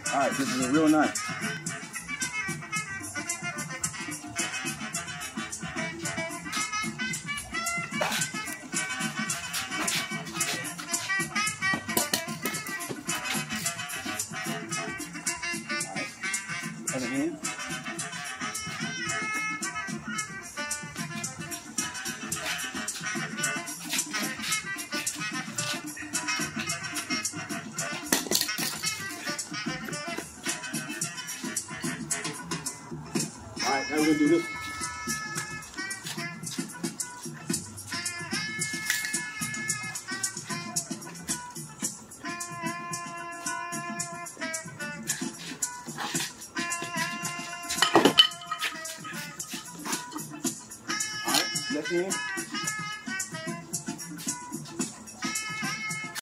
All right, this is a real knife. Other hand. All right, now we're gonna do this. All right, left hand.